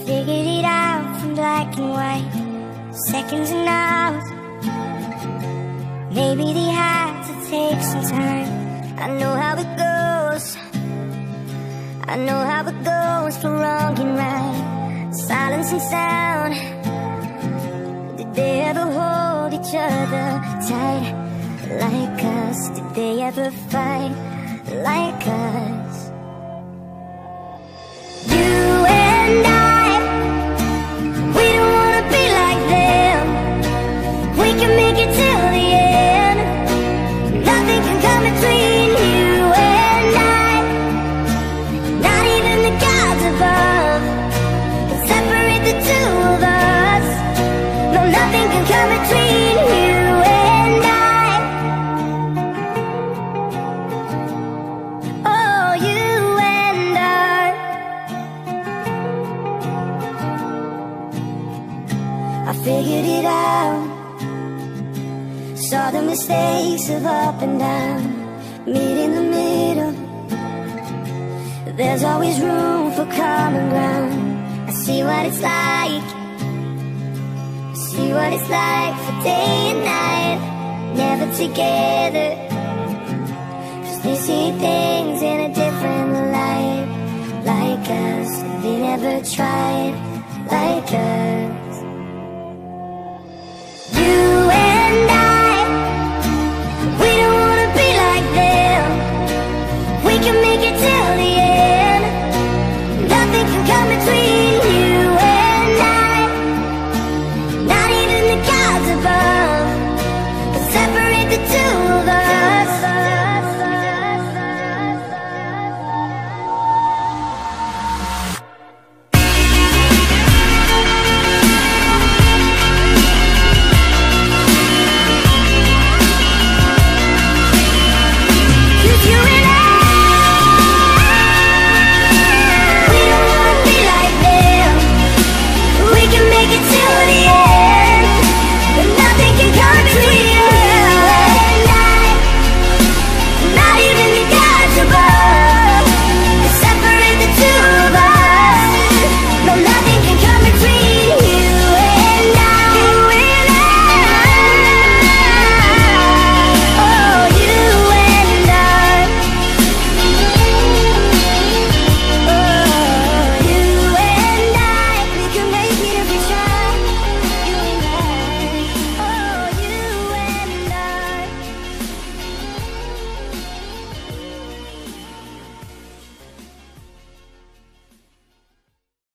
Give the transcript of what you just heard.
figured it out from black and white, seconds and hours. Maybe they had to take some time. I know how it goes, I know how it goes for wrong and right, silence and sound. Did they ever hold each other tight like us? Did they ever fight like us? You and I, we don't wanna be like them. We can make it till the end. Nothing can come between you and I. Not even the gods above can separate the two of us. No, nothing can come between you and I. Oh, you and I. I figured it out, saw the mistakes of up and down, meet in the middle. There's always room for common ground. I see what it's like, I see what it's like for day and night, never together. 'Cause they see things in a different light, like us. They never tried like us. You and I, we don't wanna be like them. We can make it till the end. Nothing can come between